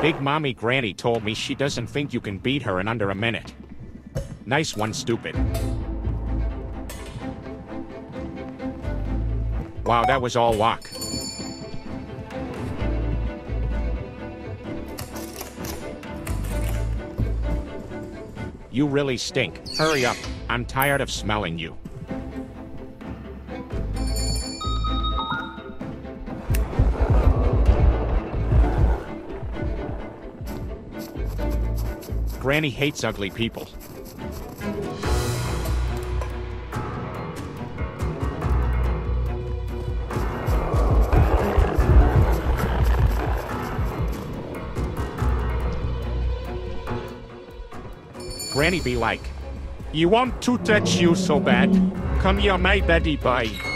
Big Mommy Granny told me she doesn't think you can beat her in under a minute. Nice one, stupid. Wow, that was all walk. You really stink. Hurry up. I'm tired of smelling you. Granny hates ugly people. Granny be like, you want to touch you so bad? Come here, my daddy boy.